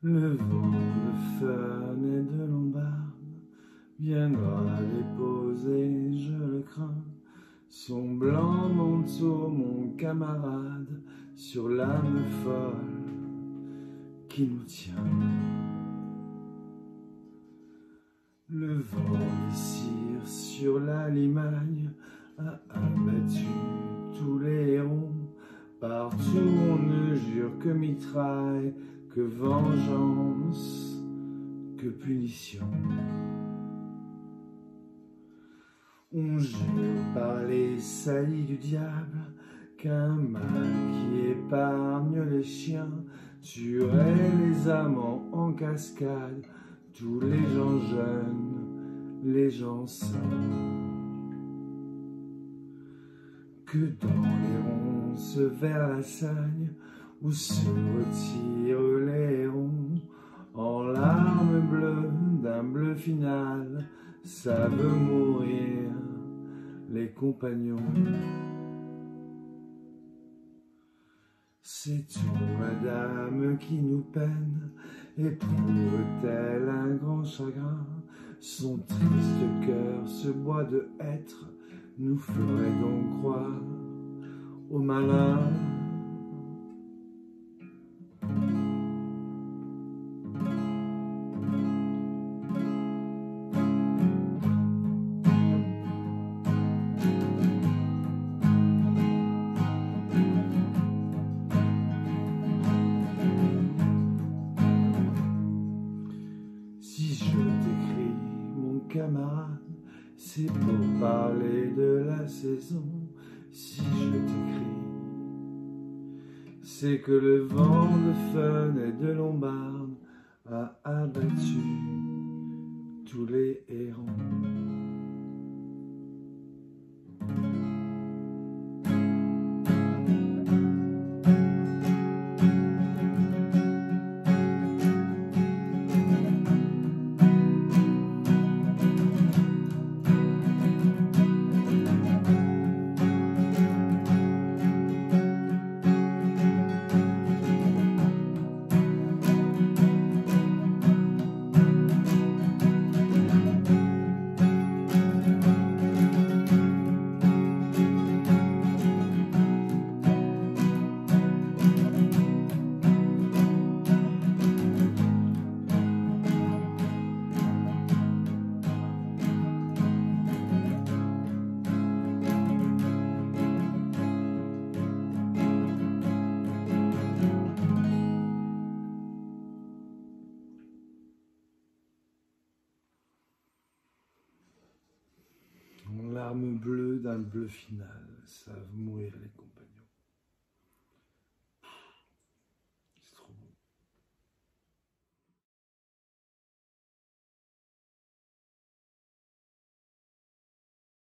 Le vent de fun et de lombarde viendra déposer, je le crains, son blanc manteau, mon camarade, sur l'âme folle qui nous tient. Le vent des cires sur la Limagne a abattu tous les hérons. Partout on ne jure que mitraille, que vengeance, que punition. On jure par les saillies du diable qu'un mal qui épargne les chiens tuerait les amants en cascade, tous les gens jeunes, les gens sains. Que dans les ronces vers la Sagne, où se retirent les hérons, en larmes bleues d'un bleu final, savent mourir les compagnons. Sait-on, madame, qui nous peine, éprouve-t-elle un grand chagrin? Son triste cœur se boit de hêtre, nous ferait donc croire au malin. Si je t'écris, mon camarade, c'est pour parler de la saison. Si je t'écris, c'est que le vent de fun et de lombarde a abattu tous les hérons. Larmes bleues d'un bleu final, savent mourir les